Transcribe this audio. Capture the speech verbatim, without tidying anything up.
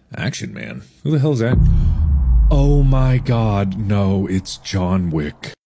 Action Man? Who the hell is that? Oh my god, no, it's John Wick.